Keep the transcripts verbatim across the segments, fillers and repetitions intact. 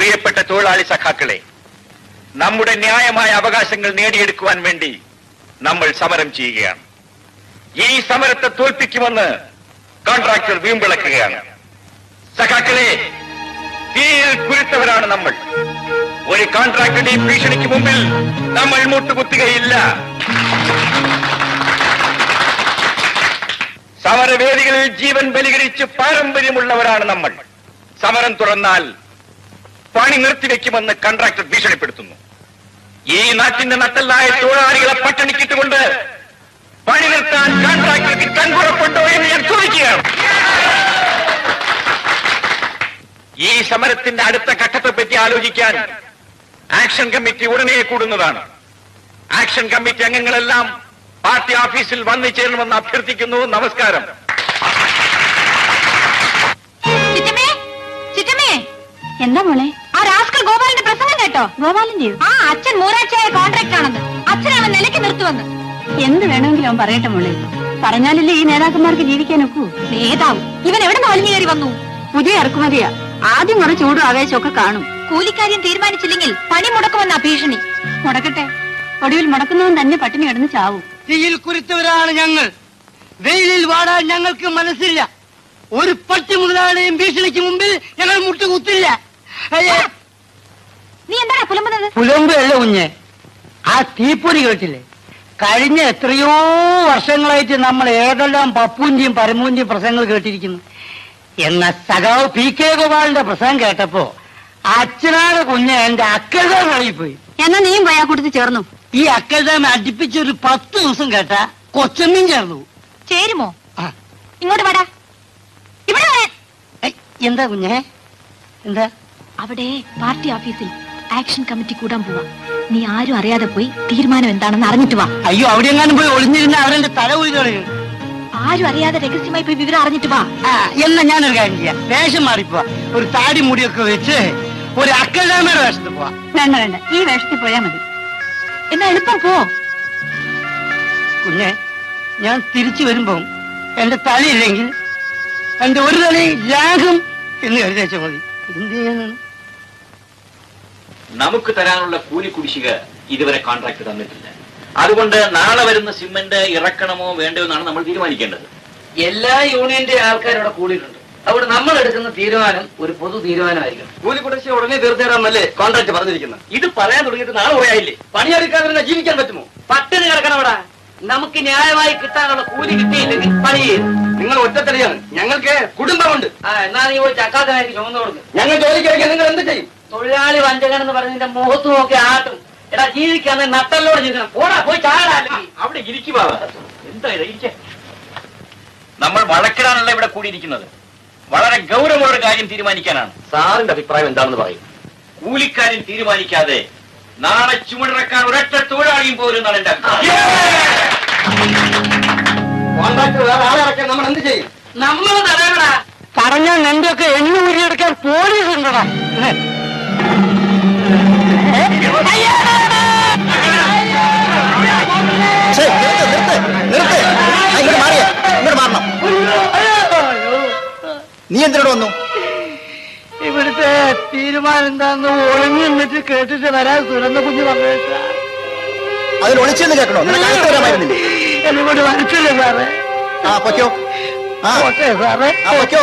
പ്രിയപ്പെട്ട തൊഴിലാളി സഖാക്കളെ, നമ്മുടെ ന്യായമായ അവകാശങ്ങൾ നേടിയെടുക്കുവാൻ വേണ്ടി നമ്മൾ സമരം ചെയ്യുകയാണ്. ഈ സമരത്തെ തോൽപ്പിക്കുമെന്ന് കോൺട്രാക്ടർ വീമ്പിളക്കുകയാണ്. സഖാക്കളെ, തീയിൽ കുരുത്തവരാണ് നമ്മൾ. ഒരു കോൺട്രാക്ടറുടെ ഭീഷണിക്ക് മുമ്പിൽ നമ്മൾ മുട്ടുകുത്തുകയില്ല. സമരവേദികളിൽ ജീവൻ ബലികരിച്ച് പാരമ്പര്യമുള്ളവരാണ് നമ്മൾ. സമരം തുറന്നാൽ പണി നിർത്തിവെക്കുമെന്ന് കോൺട്രാക്ടർ ഭീഷണിപ്പെടുത്തുന്നു. ഈ നാട്ടിന്റെ നട്ടല്ലായ തൊഴിലാളികളെ പട്ടിണിക്കിട്ടുകൊണ്ട് പണി നിർത്താൻ കോൺട്രാക്ടർക്ക് കൺകുറപ്പുണ്ടോ എന്ന് ഞാൻ ചോദിക്കുകയാണ്. ഈ സമരത്തിന്റെ അടുത്ത ഘട്ടത്തെപ്പറ്റി ആലോചിക്കാൻ ആക്ഷൻ കമ്മിറ്റി ഉടനെ കൂടുന്നതാണ്. ആക്ഷൻ കമ്മിറ്റി അംഗങ്ങളെല്ലാം പാർട്ടി ഓഫീസിൽ വന്നു ചേരണമെന്ന് അഭ്യർത്ഥിക്കുന്നു. നമസ്കാരം. എന്താ മോളെ, ആ രാസ്കൽ ഗോപാലിന്റെ പ്രസംഗം കേട്ടോ? ഗോപാലിന്റെയോ? ആ, അച്ഛൻ മൂരാഴ്ചയായ കോൺട്രാക്ട് ആണെന്ന്, അച്ഛനാണ് നിലയ്ക്ക് നിർത്തുവന്ന്. എന്ത് വേണമെങ്കിലും അവൻ പറയട്ടെ മോളെ, പറഞ്ഞാലല്ലേ ഈ നേതാക്കന്മാർക്ക് ജീവിക്കാൻ ഒക്കൂ. നേതാവ് ഇവൻ എവിടെ നിന്ന് വലിഞ്ഞു കയറി വന്നു? പുതിയ ഇറക്കുമതിയാ. ആദ്യം കുറെ ചൂടും ആവേശമൊക്കെ കാണും. കൂലിക്കാര്യം തീരുമാനിച്ചില്ലെങ്കിൽ പണി മുടക്കുമെന്നാ ഭീഷണി. മുടക്കട്ടെ, ഒടുവിൽ മുടക്കുന്നവൻ തന്നെ പട്ടിണി കിടന്ന് ചാവും. തീയിൽ കുരുത്തവരാണ് ഞങ്ങൾ. വെയിലിൽ വാടാൻ ഞങ്ങൾക്ക് മനസ്സില്ല. ഒരു പട്ടി മുതലാളിയും ഭീഷണിക്ക് മുമ്പിൽ ഞങ്ങൾ മുട്ടുകുത്തില്ല. നീ എന്താ പുലമ്പുന്നത്? പുലമ്പല്ല കുഞ്ഞെ, ആ തീപ്പൊരി കേട്ടില്ലേ? കഴിഞ്ഞ എത്രയോ വർഷങ്ങളായിട്ട് നമ്മൾ ഏതെല്ലാം പപ്പുവിന്റെയും പരമുവിന്റെയും പ്രസംഗങ്ങൾ കേട്ടിരിക്കുന്നു. എന്ന സഖാവ് പി കെ ഗോപാലിന്റെ പ്രസംഗം കേട്ടപ്പോ അച്ഛനാണ് കുഞ്ഞെ എന്റെ അക്കൽദാം ഇറങ്ങിപ്പോയി. എന്നാ നീയും പോയാ കൂട്ടത്തിൽ ചേർന്നു. ഈ അക്കൽദാം അടുപ്പിച്ചൊരു പത്ത് ദിവസം കേട്ട കൊച്ചമ്മയും ചേർന്നു. ചേരുമോ? ഇങ്ങോട്ട് വാടാ. ഇവിടെ എന്താ കുഞ്ഞെ? എന്താ? അവിടെ പാർട്ടി ഓഫീസിൽ ആക്ഷൻ കമ്മിറ്റി കൂടാൻ പോവാ. നീ ആരും അറിയാതെ പോയി തീരുമാനം എന്താണെന്ന് അറിഞ്ഞിട്ട് വാ. അയ്യോ, അവിടെ എങ്ങാനും പോയി ഒളിഞ്ഞിരുന്ന അവരെന്റെ തല ഉയർന്നു കളയും. ആരും അറിയാതെ രഹസ്യമായി പോയി വിവരം അറിഞ്ഞിട്ട് വാ. എന്നാ ഞാനൊരു കാര്യം ചെയ്യാം, വേഷം മാറിപ്പോവാ. ഒരു താടി മുടിയൊക്കെ വെച്ച് ഒരു അക്കൽദാമയുടെ വേഷത്തിൽ പോവാ. വേണ്ട വേണ്ട, ഈ വേഷത്തിൽ പോയാ മതി. എന്നാ എളുപ്പം പോ. കുഞ്ഞെ, ഞാൻ തിരിച്ചു വരുമ്പോ എന്റെ തലയില്ലെങ്കിൽ എന്റെ ഒരു തലയും ലാഘം എന്ന് കരുതേച്ചാൽ മതി. എന്ത് ചെയ്യാനാണ്? നമുക്ക് തരാനുള്ള കൂലി കുടിശ്ശിക ഇതുവരെ കോൺട്രാക്ട് തന്നിട്ടില്ല. അതുകൊണ്ട് നാളെ വരുന്ന സിമന്റ് ഇറക്കണമോ വേണ്ടയോ എന്നാണ് നമ്മൾ തീരുമാനിക്കേണ്ടത്. എല്ലാ യൂണിയന്റെ ആൾക്കാരോടെ കൂടിയിട്ടുണ്ട്. അവിടെ നമ്മൾ എടുക്കുന്ന തീരുമാനം ഒരു പൊതു തീരുമാനമായിരിക്കും. കൂലി കുടിശ്ശിക ഉടനെ തീർത്തേടാമല്ലേ കോൺട്രാക്ട് പറഞ്ഞിരിക്കുന്നത്. ഇത് പറയാൻ തുടങ്ങിയിട്ട് നാളെ കുറയായില്ലേ? പണിയെടുക്കാതെ ജീവിക്കാൻ പറ്റുമോ? പട്ടിണി കിടക്കണവിടെ. നമുക്ക് ന്യായമായി കിട്ടാനുള്ള കൂലി കിട്ടിയില്ലെങ്കിൽ പണി ചെയ്യും. നിങ്ങൾ ഒറ്റത്തടിയാണ്, ഞങ്ങൾക്ക് കുടുംബമുണ്ട്. ആ, എന്നാ നീ പോയി ചക്കാത്തനായിരിക്കും ചുമന്നു കൊടുക്കും. ഞങ്ങൾ ജോലിക്ക് വയ്ക്കാൻ നിങ്ങൾ എന്ത് ചെയ്യും? തൊഴിലാളി വഞ്ചകൻ എന്ന് പറഞ്ഞതിന്റെ മുഖത്ത് നോക്കി ആട്ടും. എടാ, ജീവിക്കാന്ന് നട്ടല്ലോട് ജീവിക്കണം. പോടാ, പോയി ചാടാ. അവിടെ ഇരിക്കുവാ. എന്താ ഇരിക്ക? നമ്മൾ വഴക്കിടാനല്ല ഇവിടെ കൂടിയിരിക്കുന്നത്. വളരെ ഗൗരവമുള്ള ഒരു കാര്യം തീരുമാനിക്കാനാണ്. സാറിന്റെ അഭിപ്രായം എന്താണെന്ന് പറയും. കൂലിക്കാരും തീരുമാനിക്കാതെ നാളെ ചുമടിറക്കാൻ ഒരൊറ്റ തൊഴിലാളിയും പോരുന്നാണ് എന്റെ കോൺട്രാക്ട് വേറെ ആളെ ഇറക്കാൻ നമ്മൾ എന്ത് ചെയ്യും? നമ്മൾ തടയണടാ. പറഞ്ഞാൽ നിന്റെയൊക്കെ എണ്ണ ഊരിയെടുക്കാൻ പോലീസ് ഉണ്ടടാ. നീ എന്തിനോട് വന്നു? ഇവിടുത്തെ തീരുമാനം എന്താന്ന് ഒളിഞ്ഞു നിന്നിട്ട് കേട്ടിട്ട് വരാൻ തുറന്ന കുഞ്ഞു പറഞ്ഞ അതിൽ ഒളിച്ചെന്ന് കേൾക്കണോ? എന്നെ കൊണ്ട് വരച്ചില്ലേ സാറേ? ആ പൊക്കോ. ആ സാറേ പൊക്കോ.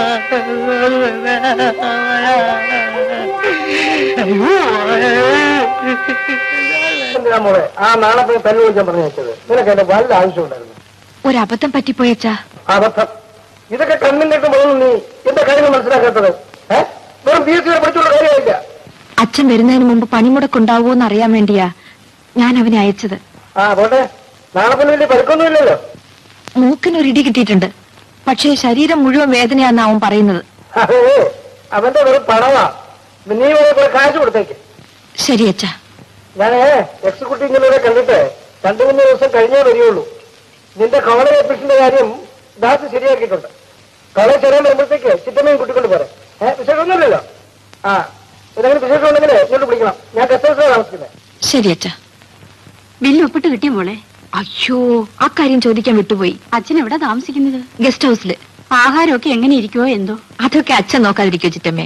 മോളെ, ആ നാളെ പോയി തല്ലു വിളിക്കാൻ പറഞ്ഞു വെച്ചത് നിനക്ക് എന്റെ വല്ല ആവശ്യമുണ്ടായിരുന്നു. ഒരബദ്ധം പറ്റിപ്പോയച്ചാ. അബദ്ധം? ഇതൊക്കെ കണ്ണിന്റെ പോകുന്നു. നീ എന്താ കാര്യങ്ങൾ മനസ്സിലാക്കാത്തത്? വെറും ബി എസ് സി പഠിച്ചുള്ള കാര്യമായില്ല. അച്ഛൻ വരുന്നതിന് മുമ്പ് പണിമുടക്കുണ്ടാവോ എന്ന് അറിയാൻ വേണ്ടിയാ ഞാൻ അവനെ അയച്ചത്. ആ പോട്ടെ, നാളെ പിന്നെ വലിയ പരുക്കൊന്നുമില്ലല്ലോ. മൂക്കിനൊരിടി കിട്ടിയിട്ടുണ്ട്, പക്ഷേ ശരീരം മുഴുവൻ വേദനയാന്ന് അവൻ പറയുന്നത്. അതെ, അവന്റെ വെറും പണവാ. നീ കുറെ കാശ് കൊടുത്തേക്ക്. ശരി അച്ഛാ. ഞാനേ എക്സിക്യൂട്ടീവിലൂടെ കണ്ടിട്ട് രണ്ടു മൂന്ന് ദിവസം കഴിഞ്ഞേ വരികയുള്ളൂ. നിന്റെ കോളേജ് ഓഫീസിന്റെ കാര്യം ദാസ് ശരിയാക്കിയിട്ടുണ്ട്. കോളേജ് ചെറിയ വരുമ്പോഴത്തേക്ക് ചിറ്റമ്മയും കുട്ടിക്കൊണ്ട് പോരെ. ഏഹ് വിശേഷമൊന്നുമില്ലല്ലോ. ആ, എന്തെങ്കിലും വിശേഷം ഉണ്ടെങ്കിൽ ഇങ്ങോട്ട് പിടിക്കണം. ഞാൻ ഗസ്റ്റ് ഹൗസിലാണ് താമസിക്കുന്നത്. ശരി അച്ഛാ. ബില്ല് ഒപ്പിട്ട് കിട്ടിയ മോളെ? അയ്യോ, ആ കാര്യം ചോദിക്കാൻ വിട്ടുപോയി. അച്ഛൻ എവിടെ താമസിക്കുന്നത്? ഗസ്റ്റ് ഹൗസില്. ആഹാരമൊക്കെ എങ്ങനെ ഇരിക്കുവോ എന്തോ? അതൊക്കെ അച്ഛൻ നോക്കാതിരിക്കോ ചിറ്റമ്മേ?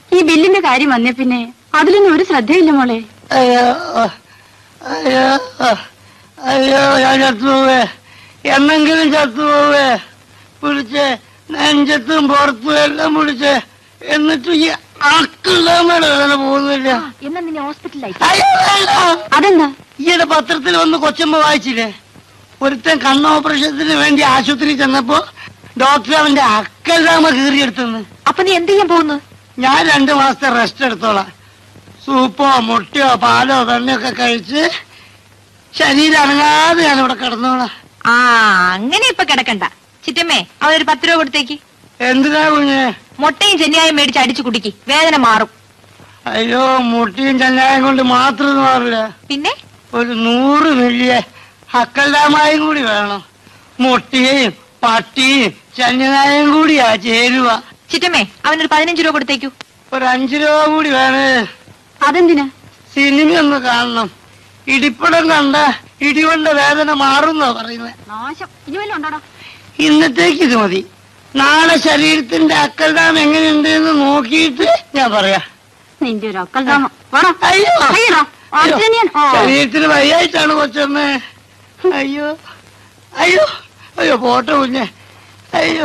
ഈ ബില്ലിന്റെ കാര്യം വന്നേ പിന്നെ അതിലൊന്നും ഒരു ശ്രദ്ധയില്ല മോളെ. അയ്യോ അയ്യോ അയ്യോ ഞാൻ ചത്തുപോവേ, എന്നെങ്കിലും ചത്തുപോവേ. പിടിച്ച് നെഞ്ചത്തും പുറത്തും എല്ലാം പിടിച്ച്, എന്നിട്ട് ഈ അക്കിളാമേടെ വേദന പോകുന്നില്ല. എന്നാ നിന്നെ ഹോസ്പിറ്റലായി. അതെന്താ? ഈയിടെ പത്രത്തിൽ വന്ന് കൊച്ചമ്മ വായിച്ചില്ലേ, ഒരുത്തൻ കണ്ണ് ഓപ്പറേഷത്തിന് വേണ്ടി ആശുപത്രി ചെന്നപ്പോ ഡോക്ടർ അവന്റെ അക്കൽരാമ കീറിയെടുത്തെന്ന്. അപ്പൊ നീ എന്ത് ചെയ്യാൻ പോകുന്നു? ഞാൻ രണ്ടു മാസത്തെ റെസ്റ്റ് എടുത്തോളാം. സൂപ്പോ മുട്ടയോ പാലോ വെണ്ണയൊക്കെ കഴിച്ച് ശരീരം അനങ്ങാതെ ഞാൻ ഇവിടെ കിടന്നോളാം. ആ അങ്ങനെ ഇപ്പൊ കിടക്കണ്ട ചിറ്റമ്മേ, അവനൊരു പത്ത് രൂപ കൊടുത്തേക്ക്. എന്തിനാ കുഞ്ഞെ? മുട്ടയും ചെന്നിയായും മേടിച്ച് അടിച്ചു കുടിക്ക്, വേദന മാറും. അയ്യോ, മുട്ടയും ചെന്നായം കൊണ്ട് മാത്രം മാറില്ല, പിന്നെ ഒരു നൂറ് മില്ലിയ അക്കൽരാമായും കൂടി വേണം. മുട്ടയും പട്ടിയും ചെന്നായം കൂടിയാ ചേരുവ. ചിറ്റമ്മേ, അവനൊരു പതിനഞ്ച് രൂപ കൊടുത്തേക്കൂ. ഒരു അഞ്ചു രൂപ കൂടി വേണേ. അതെന്തിനാ? സിനിമ ഒന്ന് കാണണം. ഇടിപ്പടം കണ്ട ഇടികൊണ്ട വേദന മാറുന്നാ പറയുന്നത്. നാശം, ഇനി വല്ലതും ഉണ്ടോടാ? ഇന്നത്തേക്ക് ഇത് മതി. നാളെ ശരീരത്തിന്റെ അക്കൽദാം എങ്ങനെയുണ്ട് എന്ന് നോക്കിയിട്ട് ഞാൻ പറയാ. നിന്റെ ഒരു അക്കൽദാമം. അയ്യോ, അയ്യോ, ശരീരത്തിന് വയ്യായിട്ടാണ് കൊച്ചമ്മേ. അയ്യോ അയ്യോ അയ്യോ, പോട്ടെ കുഞ്ഞെ. അയ്യോ,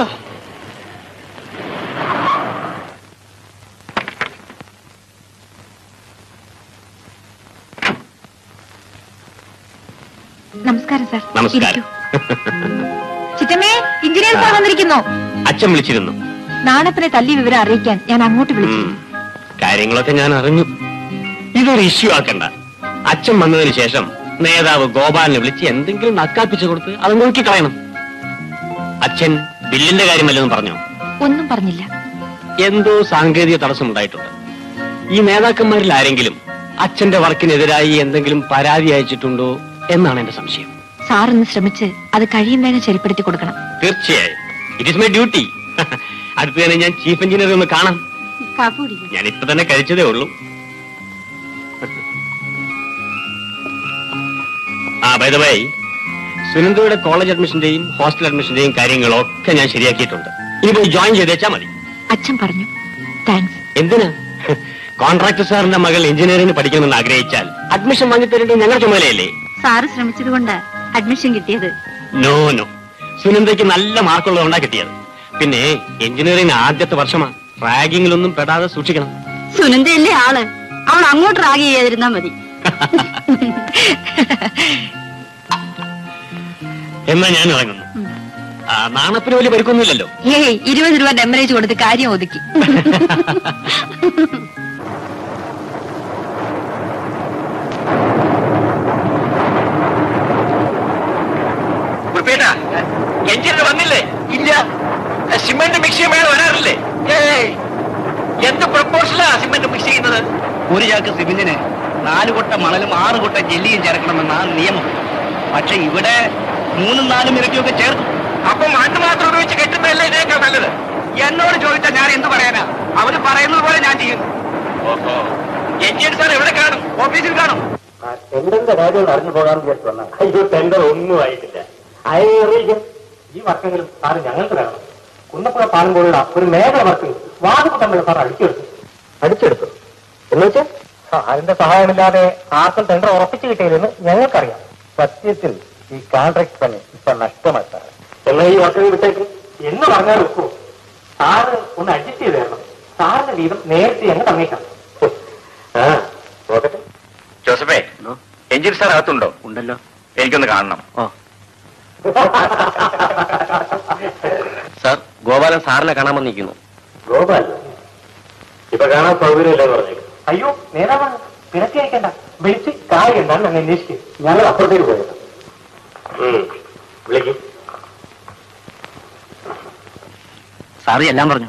നമസ്കാരം സാർ. നമസ്കാരം. ചിറ്റമ്മേ, എഞ്ചിനീയർ സാർ വന്നിരിക്കുന്നു. അച്ഛൻ വിളിച്ചിരുന്നു. നാണപ്പനെ തല്ലി വിവരം അറിയിക്കാൻ ഞാൻ അങ്ങോട്ട് വിളിച്ചു. കാര്യങ്ങളൊക്കെ ഞാൻ അറിഞ്ഞു. ഇതൊരു ഇഷ്യൂ ആക്കണ്ട. അച്ഛൻ വന്നതിന് ശേഷം നേതാവ് ഗോപാലിനെ വിളിച്ച് എന്തെങ്കിലും നക്കാപ്പിച്ചു കൊടുത്ത് അത് നോക്കിക്കളയണം. അച്ഛൻ ബില്ലിന്റെ കാര്യമല്ലെന്ന് പറഞ്ഞോ? ഒന്നും പറഞ്ഞില്ല. എന്തോ സാങ്കേതിക തടസ്സമുണ്ടായിട്ടുണ്ട്. ഈ നേതാക്കന്മാരിൽ ആരെങ്കിലും അച്ഛന്റെ വർക്കിനെതിരായി എന്തെങ്കിലും പരാതി അയച്ചിട്ടുണ്ടോ എന്നാണ് എന്റെ സംശയം. സാർ ഒന്ന് ശ്രമിച്ച് അത് കഴിയും വേഗം ശരിപ്പെടുത്തി കൊടുക്കണം. തീർച്ചയായും, ഇറ്റ് ഈസ് മൈ ഡ്യൂട്ടി. അടുത്ത് തന്നെ ഞാൻ ചീഫ് എഞ്ചിനീയറെ ഒന്ന് കാണാം. ഞാൻ ഇപ്പൊ തന്നെ കഴിച്ചതേ ഉള്ളൂ. ആ ബൈ ദ വേ, സുനന്ദയുടെ കോളേജ് അഡ്മിഷന്റെയും ഹോസ്റ്റൽ അഡ്മിഷന്റെയും കാര്യങ്ങളൊക്കെ ഞാൻ ശരിയാക്കിയിട്ടുണ്ട്. ഇനി പോയി ജോയിൻ ചെയ്തേച്ചാ മതി. അച്ഛൻ പറഞ്ഞു. താങ്ക്സ്. എന്തിനാ? കോൺട്രാക്ടർ സാറിന്റെ മകൾ എഞ്ചിനീയറിംഗ് പഠിക്കണമെന്ന് ആഗ്രഹിച്ചാൽ അഡ്മിഷൻ വാങ്ങി തരേണ്ടത് ഞങ്ങളുടെ ചുമതലയല്ലേ? സാറ് ശ്രമിച്ചത് കൊണ്ട് അഡ്മിഷൻ കിട്ടിയത്. നോ നോ, സുനന്ദയ്ക്ക് നല്ല മാർക്കുള്ളതുകൊണ്ടാ കിട്ടിയത്. പിന്നെ എഞ്ചിനീയറിംഗ് ആദ്യത്തെ വർഷമാ, റാഗിങ്ങിലൊന്നും പെടാതെ സൂക്ഷിക്കണം. സുനന്ദയല്ലേ ആള്, അവൾ അങ്ങോട്ട് റാഗ് ചെയ്യാതിരുന്നാ മതി. എന്നാ ഞാൻ ഇറങ്ങുന്നു. നാണപ്പിന് വലിയ പരിക്കൊന്നുമില്ലല്ലോ? ഏയ്, ഇരുപത് രൂപ ഡെമറേജ് കൊടുത്ത് കാര്യം ഒതുക്കി. എഞ്ചിനീയർ വന്നില്ലേ? ഇല്ല. സിമെന്റ് മിക്സ് ചെയ്യുമ്പോൾ വരാറില്ലേ? എന്ത് പ്രപ്പോസലാ സിമെന്റ് മിക്സ് ചെയ്യുന്നത്? ഒരു ചാക്ക് സിമെന്റിന് നാല് കൊട്ട മണലും ആറ് കൊട്ട ജെല്ലിയും ചേർക്കണമെന്നാണ് നിയമം. പക്ഷെ ഇവിടെ മൂന്നും നാലും ഇരട്ടിയൊക്കെ ചേർക്കും. അപ്പൊ മണ്ണ് മാത്രം ഉപയോഗിച്ച് കെട്ടുന്നതല്ലേ ഇതിനേക്കാൾ നല്ലത്? എന്നോട് ചോദിച്ചാൽ ഞാൻ എന്ത് പറയാനാ? അവര് പറയുന്നത് പോലെ ഞാൻ ചെയ്യുന്നു. ഓഹോ, എഞ്ചിനീയർ സാർ എവിടെ കാണും? ഓഫീസിൽ കാണും. ടെൻഡറിന്റെ കാര്യം അറിഞ്ഞു പോകാൻ വിചാരിച്ചു വന്ന. അയ്യോ, ടെൻഡർ ഒന്നും ആയിട്ടില്ല. അയ്യോ, ഈ വർക്കെങ്കിലും സാറ് ഞങ്ങൾക്ക് വേണം. കുന്നപ്പുഴ പാടുമ്പോഴുള്ള ഒരു മേഖല വർക്ക് വാദപ്പെട്ട സാർ അടിച്ചെടുത്തു. അടിച്ചെടുത്തു എന്ന് വെച്ചാൽ അതിന്റെ സഹായമില്ലാതെ ആർക്കും ടെൻഡർ ഉറപ്പിച്ചു കിട്ടിയില്ലെന്ന് ഞങ്ങൾക്കറിയാം. സത്യത്തിൽ ഈ കോൺട്രാക്ട് തന്നെ ഇപ്പൊ നഷ്ടമായിട്ടാണ്. എന്നാൽ ഈ വർക്കിൽ വിട്ടേക്ക് എന്ന് പറഞ്ഞാൽ വെക്കൂ. സാറ് ഒന്ന് അഡ്ജസ്റ്റ് ചെയ്ത് തരണം. സാറിന്റെ വീതം നേരത്തെ അങ്ങ് തന്നേക്കാം. ആ നോക്കട്ടെ. ജോസഫേ, എഞ്ചിനീയർ സാർ അകത്തുണ്ടോ? ഉണ്ടല്ലോ. എനിക്കൊന്ന് കാണണം. ഓ സാർ, ഗോപാലൻ സാറിനെ കാണാൻ വന്നിരിക്കുന്നു. ഗോപാൽ ഇപ്പൊ കാണാൻ സൗകര്യമില്ലെന്ന് പറഞ്ഞേക്കും. അയ്യോ, നേതാവാണ്, തിരക്കി അയക്കണ്ട. വിളിച്ച് കാര്യം എന്താണ് അങ്ങ് അന്വേഷിക്കും. ഞങ്ങൾ അപ്പുറത്തേക്ക് പോയത്. വിളിക്കും. സാറി എല്ലാം പറഞ്ഞു.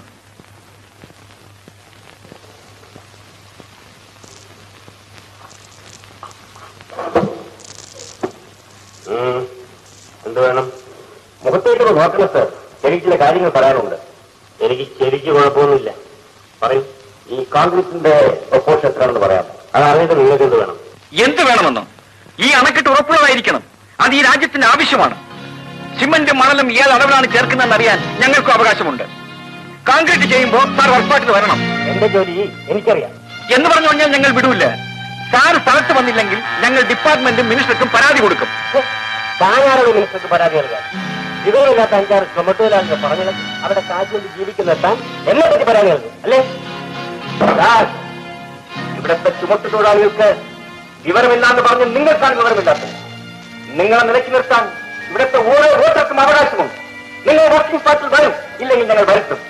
എന്ത് വേണം? മുഖത്തേക്കൊന്ന് നോക്കണം സാർ. എനിക്ക് ചില കാര്യങ്ങൾ പറയാനുണ്ട്. എനിക്ക് ശരിക്ക് കുഴപ്പമൊന്നുമില്ല. പറയും. ഈ കോൺഗ്രസിന്റെ പ്രൊപ്പോഷൻ എത്രയാണെന്ന് പറയാം. അത് അറിഞ്ഞിട്ട് നിങ്ങൾക്ക് എന്ത് വേണം? എന്ത് വേണമെന്നോ? ഈ അണക്കെട്ട് ഉറപ്പുള്ളതായിരിക്കണം. അത് ഈ രാജ്യത്തിന്റെ ആവശ്യമാണ്. സിമന്റും മണലും ഏത് അളവിലാണ് ചേർക്കുന്നതെന്ന് അറിയാൻ ഞങ്ങൾക്കും അവകാശമുണ്ട്. കോൺക്രീറ്റ് ചെയ്യുമ്പോൾ സാർ വർക്ക്ഷോപ്പിൽ വരണം. എന്റെ ജോലി എനിക്കറിയാം എന്ന് പറഞ്ഞു കഴിഞ്ഞാൽ ഞങ്ങൾ വിടൂല്ല. സാർ സ്ഥലത്ത് വന്നില്ലെങ്കിൽ ഞങ്ങൾ ഡിപ്പാർട്ട്മെന്റും മിനിസ്റ്റർക്കും പരാതി കൊടുക്കും. താനാരോട് മിനിസ്റ്റർക്ക് പരാതി നൽകാം? വിവരമില്ലാത്ത അഞ്ചാറ് ചുമട്ടുതൊഴിലാളികൾ പറഞ്ഞത് അവിടെ കാറ്റുകൊണ്ട് ജീവിക്കുന്ന താൻ എന്നെ പറ്റി പരാതി നൽകും അല്ലേ? ഇവിടുത്തെ ചുമട്ടുതൊഴിലാളികൾക്ക് വിവരമില്ലാന്ന് പറഞ്ഞ് നിങ്ങൾക്കാണ് വിവരമില്ലാത്തത്. നിങ്ങളെ നിലയ്ക്ക് നിർത്താൻ ഇവിടുത്തെ ഓരോ വോട്ടർക്കും അവകാശമുണ്ട്. നിങ്ങൾ വർക്കിംഗ് പാർട്ടിയിൽ വരും, ഇല്ലെങ്കിൽ ഞങ്ങൾ വരുത്തും.